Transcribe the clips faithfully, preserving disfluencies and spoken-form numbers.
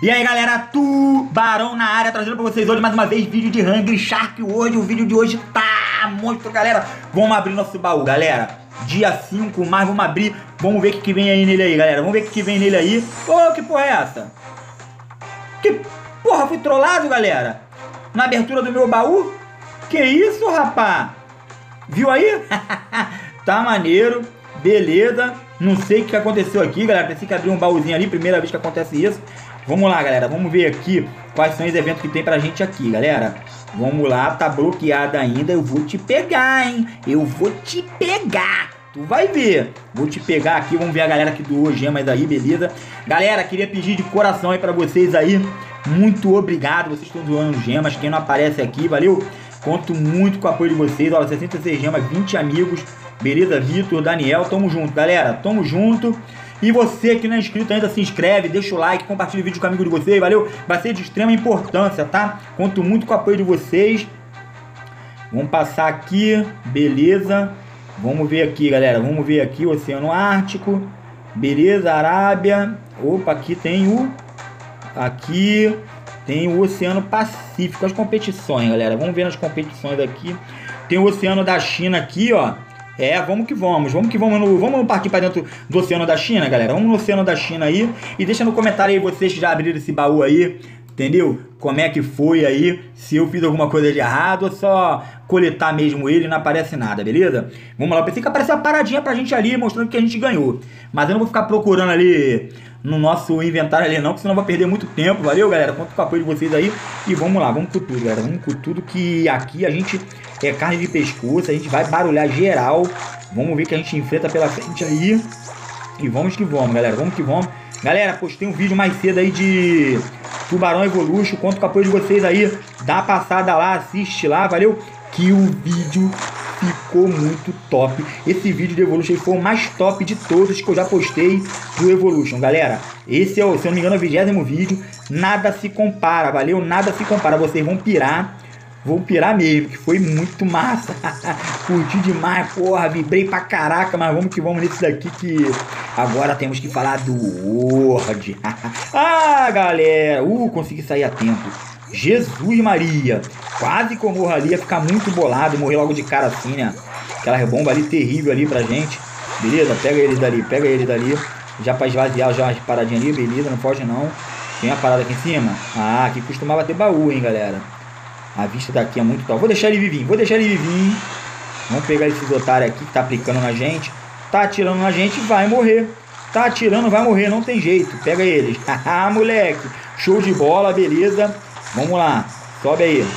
E aí galera, Tubarão na área, trazendo pra vocês hoje mais uma vez vídeo de Hungry Shark. Hoje, o vídeo de hoje tá monstro, galera. Vamos abrir nosso baú, galera. Dia cinco, mas vamos abrir. Vamos ver o que, que vem aí nele aí, galera. Vamos ver o que, que vem nele aí. Ô, que porra é essa? Que porra, fui trollado, galera? Na abertura do meu baú? Que isso, rapá? Viu aí? Tá maneiro, beleza. Não sei o que aconteceu aqui, galera. Pensei que abrir um baúzinho ali, primeira vez que acontece isso. Vamos lá, galera, vamos ver aqui quais são os eventos que tem pra gente aqui, galera. Vamos lá, tá bloqueada ainda. Eu vou te pegar, hein? Eu vou te pegar. Tu vai ver. Vou te pegar aqui, vamos ver a galera que doou gemas aí, beleza? Galera, queria pedir de coração aí pra vocês aí. Muito obrigado, vocês estão doando gemas. Quem não aparece aqui, valeu? Conto muito com o apoio de vocês. Olha, sessenta e seis gemas, vinte amigos. Beleza, Vitor, Daniel, tamo junto, galera. Tamo junto. E você que não é inscrito ainda, se inscreve, deixa o like, compartilha o vídeo com o amigo de vocês, valeu? Vai ser de extrema importância, tá? Conto muito com o apoio de vocês. Vamos passar aqui, beleza. Vamos ver aqui, galera, vamos ver aqui o Oceano Ártico. Beleza, Arábia. Opa, aqui tem o... Aqui tem o Oceano Pacífico, as competições, galera. Vamos ver nas competições aqui. Tem o Oceano da China aqui, ó. É, vamos que vamos, vamos que vamos, no, vamos partir para dentro do Oceano da China, galera. Vamos no Oceano da China aí. E deixa no comentário aí vocês que já abriram esse baú aí, entendeu? Como é que foi aí, se eu fiz alguma coisa de errado ou só coletar mesmo ele e não aparece nada, beleza? Vamos lá, eu pensei que apareceu uma paradinha pra gente ali, mostrando que a gente ganhou. Mas eu não vou ficar procurando ali no nosso inventário ali não, porque senão eu vou perder muito tempo, valeu, galera? Conto com o apoio de vocês aí. E vamos lá, vamos com tudo, galera. Vamos com tudo que aqui a gente é carne de pescoço, a gente vai barulhar geral. Vamos ver o que a gente enfrenta pela frente aí. E vamos que vamos, galera, vamos que vamos. Galera, postei um vídeo mais cedo aí de Tubarão Evolution. Conto com o apoio de vocês aí. Dá uma passada lá, assiste lá, valeu? Que o vídeo ficou muito top. Esse vídeo de Evolution foi o mais top de todos que eu já postei do Evolution, galera. Esse é, o, se eu não me engano, é o vigésimo vídeo. Nada se compara, valeu? Nada se compara. Vocês vão pirar. Vou pirar mesmo, que foi muito massa. Curti demais, porra, vibrei pra caraca. Mas vamos que vamos nesse daqui que agora temos que falar do Word. Ah, galera, uh, consegui sair a tempo. Jesus Maria, quase que eu morro ali, ia ficar muito bolado, morrer logo de cara assim, né? Aquela rebomba ali terrível ali pra gente. Beleza, pega ele dali, pega ele dali. Já pra esvaziar já as paradinhas ali, beleza, não foge não. Tem uma parada aqui em cima. Ah, aqui costumava ter baú, hein, galera. A vista daqui é muito top. Vou deixar ele vivinho, vou deixar ele vivinho. Vamos pegar esses otários aqui que tá aplicando na gente. Tá atirando na gente, vai morrer. Tá atirando, vai morrer, não tem jeito. Pega eles. Haha, moleque. Show de bola, beleza. Vamos lá, sobe aí.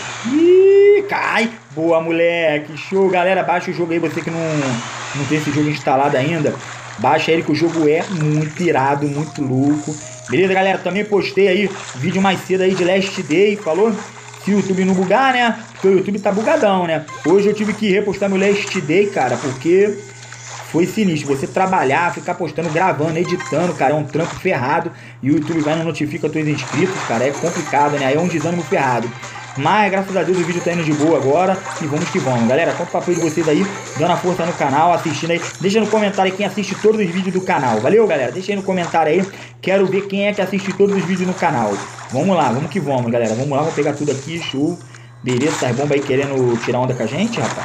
Ih, cai. Boa, moleque. Show, galera. Baixa o jogo aí, você que não, não tem esse jogo instalado ainda. Baixa ele que o jogo é muito irado, muito louco. Beleza, galera? Também postei aí vídeo mais cedo aí de Last Day, falou? Se o YouTube não bugar, né? Porque o YouTube tá bugadão, né? Hoje eu tive que repostar meu Last Day, cara, porque foi sinistro. Você trabalhar, ficar postando, gravando, editando, cara, é um trampo ferrado. E o YouTube vai e não notifica teus inscritos, cara, é complicado, né? Aí é um desânimo ferrado. Mas, graças a Deus, o vídeo tá indo de boa agora. E vamos que vamos. Galera, conto com o apoio de vocês aí, dando a força no canal, assistindo aí. Deixa no comentário aí quem assiste todos os vídeos do canal. Valeu, galera? Deixa aí no comentário aí. Quero ver quem é que assiste todos os vídeos no canal. Vamos lá, vamos que vamos, galera. Vamos lá, vamos pegar tudo aqui, show. Beleza, essas bombas aí querendo tirar onda com a gente, rapaz.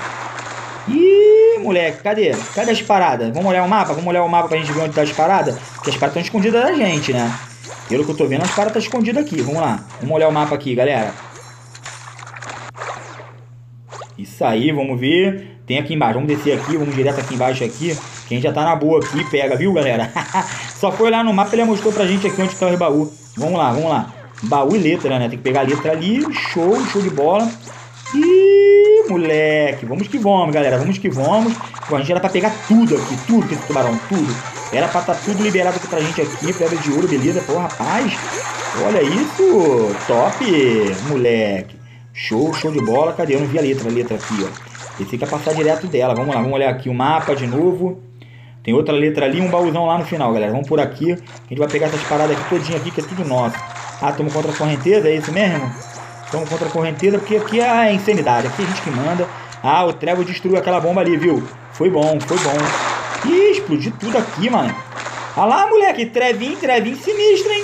Ih, moleque, cadê? Cadê as paradas? Vamos olhar o mapa? Vamos olhar o mapa pra gente ver onde tá as paradas? Porque as paradas estão escondidas da gente, né? Pelo que eu tô vendo, as paradas estão escondidas aqui. Vamos lá. Vamos olhar o mapa aqui, galera. Isso aí, vamos ver. Tem aqui embaixo, vamos descer aqui, vamos direto aqui embaixo aqui. Quem já tá na boa aqui, pega, viu, galera? Só foi lá no mapa, ele mostrou pra gente aqui onde tá o baú. Vamos lá, vamos lá. Baú e letra, né? Tem que pegar a letra ali. Show, show de bola. Ih, moleque. Vamos que vamos, galera. Vamos que vamos. Pô, a gente era pra pegar tudo aqui. Tudo que esse tubarão, tudo. Era pra tá tudo liberado aqui pra gente aqui. Pedra de ouro, beleza. Pô, rapaz. Olha isso. Top, moleque. Show, show de bola. Cadê? Eu não vi a letra, a letra aqui, ó. Esse fica passar direto dela. Vamos lá, vamos olhar aqui o mapa de novo. Tem outra letra ali, um baúzão lá no final, galera. Vamos por aqui. A gente vai pegar essas paradas aqui todinha aqui, que é tudo nosso. Ah, estamos contra a correnteza, é isso mesmo? Estamos contra a correnteza, porque aqui é a insanidade. Aqui é a gente que manda. Ah, o Trevo destruiu aquela bomba ali, viu? Foi bom, foi bom. Ih, explodiu tudo aqui, mano. Olha lá, moleque. Trevinho, trevinho sinistro, hein?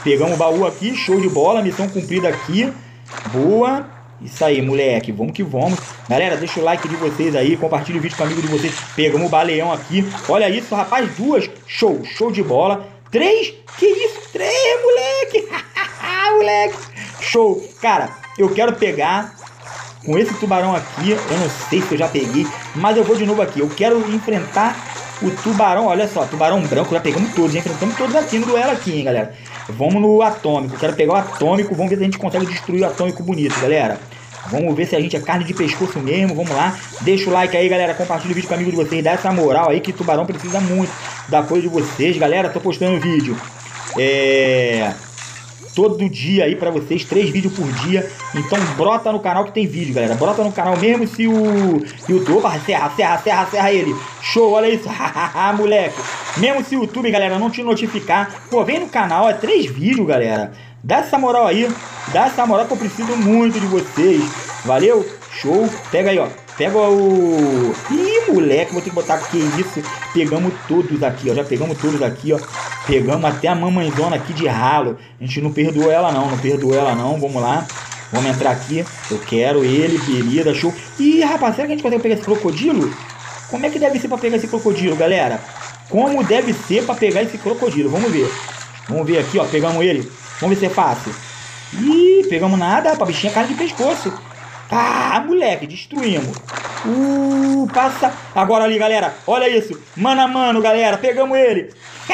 Pegamos o baú aqui, show de bola, missão cumprida aqui. Boa. Isso aí, moleque, vamos que vamos. Galera, deixa o like de vocês aí, compartilha o vídeo com o amigo de vocês. Pegamos o baleão aqui. Olha isso, rapaz, duas. Show, show de bola. Três? Que isso? Três, moleque. Moleque. Show. Cara, eu quero pegar com esse tubarão aqui. Eu não sei se eu já peguei, mas eu vou de novo aqui. Eu quero enfrentar o tubarão. Olha só, tubarão branco. Já pegamos todos, já enfrentamos todos aqui no duelo aqui, hein, galera. Vamos no atômico. Quero pegar o atômico. Vamos ver se a gente consegue destruir o atômico bonito, galera. Vamos ver se a gente é carne de pescoço mesmo. Vamos lá. Deixa o like aí, galera. Compartilha o vídeo com o amigo de vocês. Dá essa moral aí que tubarão precisa muito da coisa de vocês. Galera, tô postando vídeo. É... todo dia aí pra vocês. Três vídeos por dia. Então brota no canal que tem vídeo, galera. Brota no canal mesmo se o YouTube... Opa, serra, serra, serra, serra ele. Show, olha isso. Moleque. Mesmo se o YouTube, galera, não te notificar, pô, vem no canal, é três vídeos, galera. Dá essa moral aí, dá essa moral que eu preciso muito de vocês. Valeu? Show. Pega aí, ó. Pega o... Ih, moleque, vou ter que botar que isso. Pegamos todos aqui, ó. Já pegamos todos aqui, ó. Pegamos até a mamãezona aqui de ralo. A gente não perdoou ela não, não perdoou ela não. Vamos lá. Vamos entrar aqui. Eu quero ele, querida, show. Ih, rapaz, será que a gente consegue pegar esse crocodilo? Como é que deve ser pra pegar esse crocodilo, galera? Como deve ser pra pegar esse crocodilo? Vamos ver. Vamos ver aqui, ó. Pegamos ele. Vamos ver se é fácil. Ih, pegamos nada. Pra bichinha cara de pescoço. Ah, moleque. Destruímos. Uh, passa. Agora ali, galera. Olha isso. Mano a mano, galera. Pegamos ele.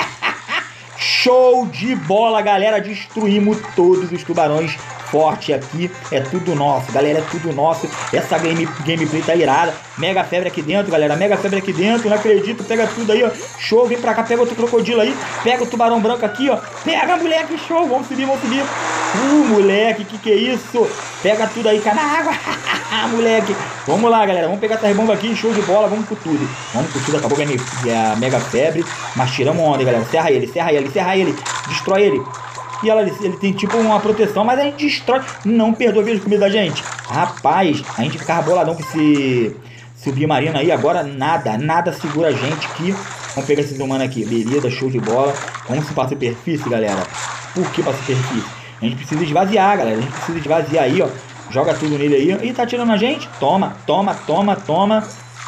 Show de bola, galera. Destruímos todos os tubarões. Forte aqui, é tudo nosso, galera, é tudo nosso. Essa game, gameplay tá irada. Mega febre aqui dentro, galera, mega febre aqui dentro. Não acredito, pega tudo aí, ó. Show, vem pra cá, pega outro crocodilo aí. Pega o tubarão branco aqui, ó. Pega, moleque, show, vamos subir, vamos subir. Uh, moleque, que que é isso? Pega tudo aí, cara, na água. Moleque, vamos lá, galera, vamos pegar essa bomba aqui, show de bola, vamos com tudo. Vamos com tudo, acabou a mega febre. Mas tiramos onda, galera, serra ele, serra ele, serra ele. Destrói ele. E ela, ele tem tipo uma proteção, mas a gente destrói. Não perdoa a comida da gente. Rapaz, a gente ficava boladão com esse submarino aí. Agora nada, nada segura a gente aqui. Vamos pegar esses humanos aqui. Beleza, show de bola. Vamos para a superfície, galera. Por que para a superfície? A gente precisa esvaziar, galera. A gente precisa esvaziar aí, ó. Joga tudo nele aí. Ih, tá atirando a gente? Toma, toma, toma, toma.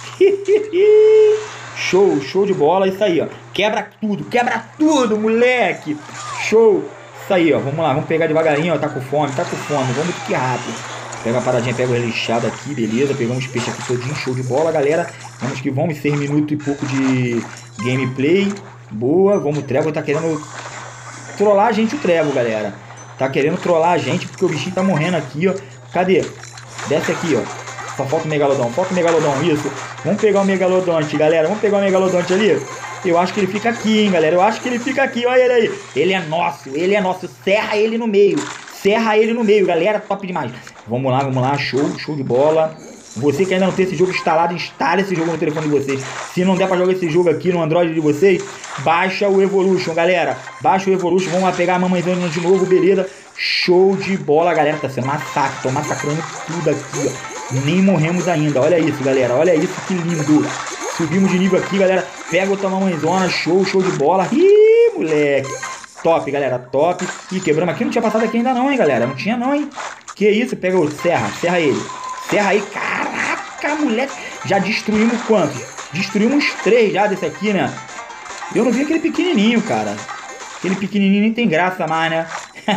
Show, show de bola. Isso aí, ó. Quebra tudo, quebra tudo, moleque. Show. Isso aí, ó, vamos lá, vamos pegar devagarinho, ó, tá com fome, tá com fome, vamos que rápido. Pega a paradinha, pega o lixado aqui, beleza, pegamos os peixes aqui todinho, show de bola, galera. Vamos que vamos, seis minutos e pouco de gameplay, boa, vamos, o Trevo tá querendo trollar a gente, o Trevo, galera. Tá querendo trollar a gente, porque o bichinho tá morrendo aqui, ó, cadê? Desce aqui, ó, só falta o Megalodon, falta o Megalodon, isso. Vamos pegar o Megalodonte, galera, vamos pegar o Megalodonte ali. Eu acho que ele fica aqui, hein, galera. Eu acho que ele fica aqui. Olha ele aí. Ele é nosso. Ele é nosso. Serra ele no meio. Serra ele no meio, galera. Top demais. Vamos lá, vamos lá. Show, show de bola. Você que ainda não tem esse jogo instalado, instale esse jogo no telefone de vocês. Se não der pra jogar esse jogo aqui no Android de vocês, baixa o Evolution, galera. Baixa o Evolution. Vamos lá pegar a mamãezona de novo, beleza. Show de bola, galera. Tá sendo massacre. Tô massacrando tudo aqui, ó. Nem morremos ainda. Olha isso, galera. Olha isso, que lindo. Subimos de nível aqui, galera. Pega outra mamãezona. Show, show de bola. Ih, moleque. Top, galera. Top. Ih, quebramos aqui. Não tinha passado aqui ainda não, hein, galera. Não tinha não, hein. Que isso. Pega o serra. Serra ele. Serra aí. Caraca, moleque. Já destruímos quantos? Destruímos três já desse aqui, né? Eu não vi aquele pequenininho, cara. Aquele pequenininho nem tem graça mais, né?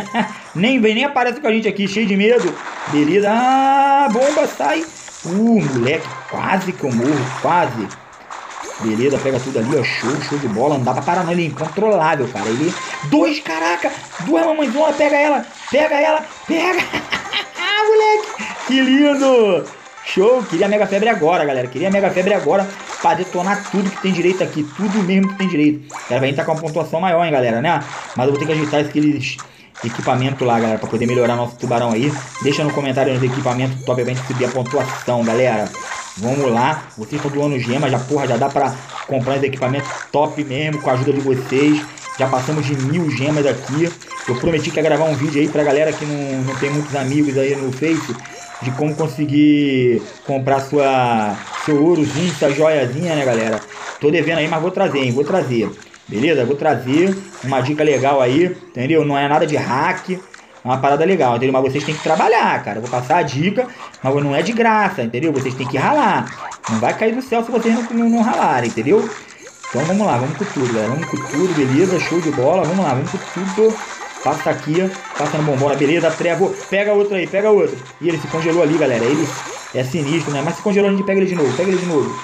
nem vem, nem aparece com a gente aqui. Cheio de medo. Beleza. Ah, bomba, sai. Uh, moleque. Quase que eu morro. Quase. Beleza, pega tudo ali, ó. Show, show de bola. Não dá pra parar não, ele é incontrolável, cara. Ele... Dois, caraca. Duas mamãezonas, pega ela. Pega ela. Pega. Moleque. Que lindo. Show. Queria Mega Febre agora, galera. Queria Mega Febre agora pra detonar tudo que tem direito aqui. Tudo mesmo que tem direito. Era pra gente tá com uma pontuação maior, hein, galera, né? Mas eu vou ter que ajeitar aqueles equipamento lá, galera, pra poder melhorar nosso tubarão aí. Deixa no comentário nos equipamentos top pra gente subir a pontuação, galera. Vamos lá, vocês estão doando gema, já porra, já dá pra comprar os equipamentos top mesmo, com a ajuda de vocês. Já passamos de mil gemas aqui. Eu prometi que ia gravar um vídeo aí pra galera que não, não tem muitos amigos aí no Face, de como conseguir comprar sua, seu ourozinho, sua joiazinha, né, galera? Tô devendo aí, mas vou trazer, hein, vou trazer. Beleza? Vou trazer uma dica legal aí, entendeu? Não é nada de hack, é uma parada legal, entendeu? Mas vocês têm que trabalhar, cara. Eu vou passar a dica, mas não é de graça, entendeu? Vocês têm que ralar. Não vai cair do céu se vocês não, não, não ralarem, entendeu? Então vamos lá, vamos com tudo, galera. Vamos com tudo, beleza? Show de bola. Vamos lá, vamos com tudo. Passa aqui, passa no bombona, beleza? Trevo, pega outro aí, pega outro. E ele se congelou ali, galera. Ele é sinistro, né? Mas se congelou, a gente pega ele de novo, pega ele de novo.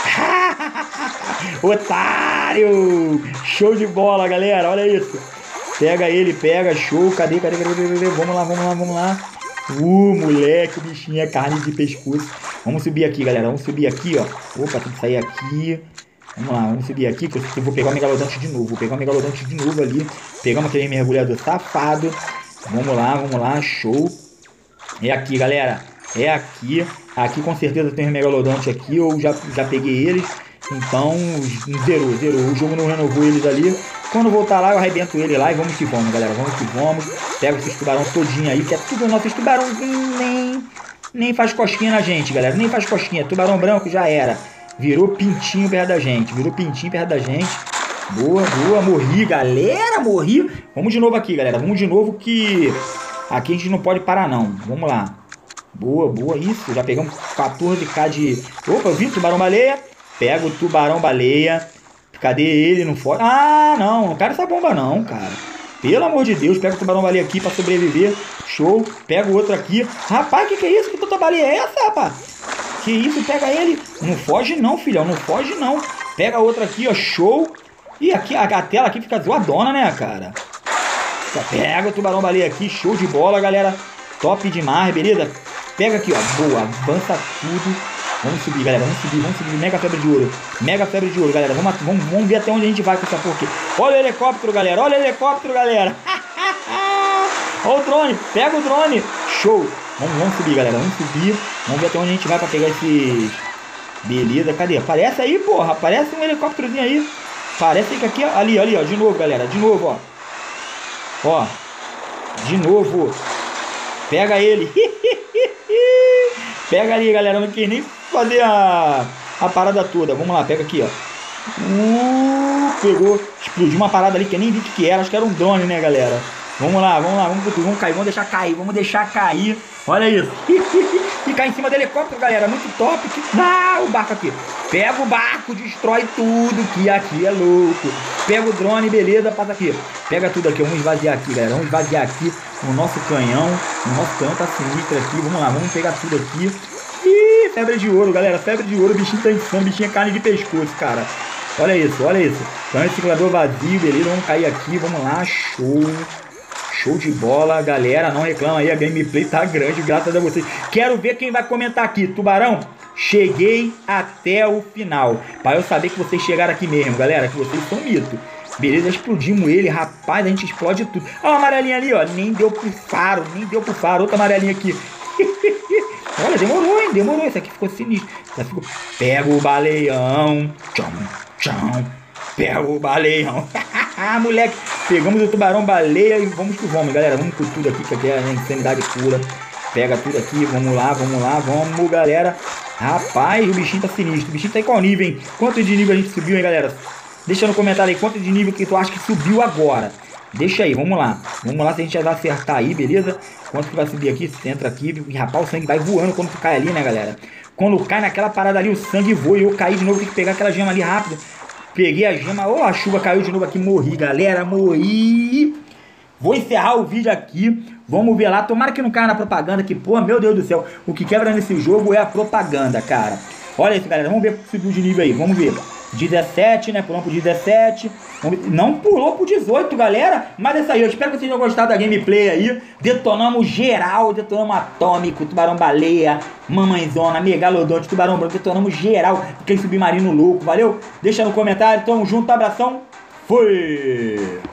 Otário! Show de bola, galera, olha isso. Pega ele, pega, show. Cadê, cadê, cadê, cadê, cadê? Vamos lá, vamos lá, vamos lá. Uh, moleque, o bichinho é carne de pescoço. Vamos subir aqui, galera, vamos subir aqui, ó. Opa, tem que sair aqui. Vamos lá, vamos subir aqui, que eu vou pegar o Megalodonte de novo. Vou pegar o Megalodonte de novo ali. Pegamos aquele mergulhador safado. Vamos lá, vamos lá, show. É aqui, galera. É aqui. Aqui com certeza tem um Megalodonte aqui. Eu já, já peguei eles. Então, zerou, zerou. O jogo não renovou eles ali. Quando voltar lá, eu arrebento ele lá e vamos que vamos, galera. Vamos que vamos. Pega esses tubarão todinho aí, que é tudo nossos tubarãozinhos. Nem, nem faz cosquinha na gente, galera. Nem faz cosquinha. Tubarão branco já era. Virou pintinho perto da gente. Virou pintinho perto da gente. Boa, boa. Morri, galera. Morri. Vamos de novo aqui, galera. Vamos de novo que aqui a gente não pode parar, não. Vamos lá. Boa, boa. Isso. Já pegamos quatorze k de... Opa, eu vi tubarão-baleia. Pega o tubarão-baleia. Cadê ele? Não foge. Ah, não. Não quero essa bomba, não, cara. Pelo amor de Deus. Pega o tubarão-baleia aqui pra sobreviver. Show. Pega o outro aqui. Rapaz, o que, que é isso? Que tubarão-baleia é essa, rapaz? Que isso? Pega ele. Não foge, não, filhão. Não foge, não. Pega outro aqui, ó. Show. E aqui, a, a tela aqui fica zoadona, né, cara? Pega o tubarão-baleia aqui. Show de bola, galera. Top demais, beleza? Pega aqui, ó. Boa. Avança tudo. Vamos subir, galera, vamos subir, vamos subir, mega febre de ouro, mega febre de ouro, galera, vamos, vamos, vamos ver até onde a gente vai com essa porra aqui. Olha o helicóptero, galera, olha o helicóptero, galera. Olha o drone, pega o drone, show. Vamos, vamos subir, galera, vamos subir, vamos ver até onde a gente vai pra pegar esses... Beleza, cadê? Aparece aí, porra, aparece um helicópterozinho aí. Parece que aqui, ali, ali, ó, de novo, galera, de novo, ó. Ó, de novo. Pega ele. Pega ali, galera, não quis nem fazer a, a parada toda. Vamos lá, pega aqui, ó. Uh, pegou, explodiu uma parada ali que eu nem vi o que, que era. Acho que era um drone, né, galera? Vamos lá, vamos lá, vamos, vamos cair, vamos deixar cair, vamos deixar cair. Olha isso. Ficar em cima do helicóptero, galera, muito top. Ah, o barco aqui. Pega o barco, destrói tudo, que aqui é louco. Pega o drone, beleza, passa aqui. Pega tudo aqui, vamos esvaziar aqui, galera. Vamos esvaziar aqui o nosso canhão. O nosso canhão tá sinistro aqui. Vamos lá, vamos pegar tudo aqui. Ih, febre de ouro, galera. Febre de ouro, o bichinho tá insano, o bichinho é carne de pescoço, cara. Olha isso, olha isso. Canhão reciclador vazio, beleza. Vamos cair aqui, vamos lá, show. Show de bola, galera. Não reclama aí, a gameplay tá grande, graças a vocês. Quero ver quem vai comentar aqui. Tubarão, cheguei até o final. Pra eu saber que vocês chegaram aqui mesmo, galera, que vocês são mito. Beleza, explodimos ele, rapaz, a gente explode tudo. Olha a amarelinha ali, ó, nem deu pro faro, nem deu pro faro. Outra amarelinha aqui. Olha, demorou, hein, demorou. Isso aqui ficou sinistro. Isso aqui ficou... Pega o baleião. Tchau, tchau. Pega o baleião. Ah, moleque, pegamos o tubarão-baleia e vamos que vamos, galera. Vamos com tudo aqui, que aqui é a insanidade pura. Pega tudo aqui, vamos lá, vamos lá, vamos, galera. Rapaz, o bichinho tá sinistro. O bichinho tá em qual nível, hein? Quanto de nível a gente subiu, hein, galera? Deixa no comentário aí quanto de nível que tu acha que subiu agora. Deixa aí, vamos lá. Vamos lá se a gente vai acertar aí, beleza? Quanto que vai subir aqui, você entra aqui. E, rapaz, o sangue vai voando quando tu cai ali, né, galera? Quando cai naquela parada ali, o sangue voa. E eu caí de novo, tem que pegar aquela gema ali rápido. Peguei a gema, oh, a chuva caiu de novo aqui, morri, galera, morri. Vou encerrar o vídeo aqui, vamos ver lá, tomara que não caia na propaganda, que, pô, meu Deus do céu, o que quebra nesse jogo é a propaganda, cara. Olha isso, galera, vamos ver se subiu de nível aí, vamos ver. dezessete, né, pulamos pro dezessete, não pulou pro dezoito, galera, mas é isso aí, eu espero que vocês tenham gostado da gameplay aí. Detonamos geral, detonamos atômico, tubarão-baleia, mamãezona, megalodonte, tubarão branco, detonamos geral, aquele submarino louco, valeu? Deixa no comentário, tamo junto, abração, fui!